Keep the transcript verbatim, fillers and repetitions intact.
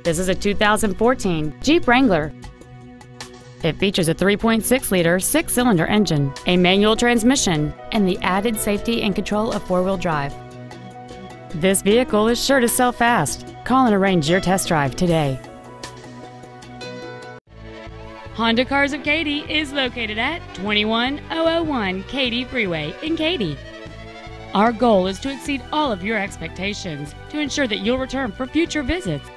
This is a two thousand fourteen Jeep Wrangler. It features a three point six liter six-cylinder engine, a manual transmission, and the added safety and control of four-wheel drive. This vehicle is sure to sell fast. Call and arrange your test drive today. Honda Cars of Katy is located at twenty-one thousand one Katy Freeway in Katy. Our goal is to exceed all of your expectations to ensure that you'll return for future visits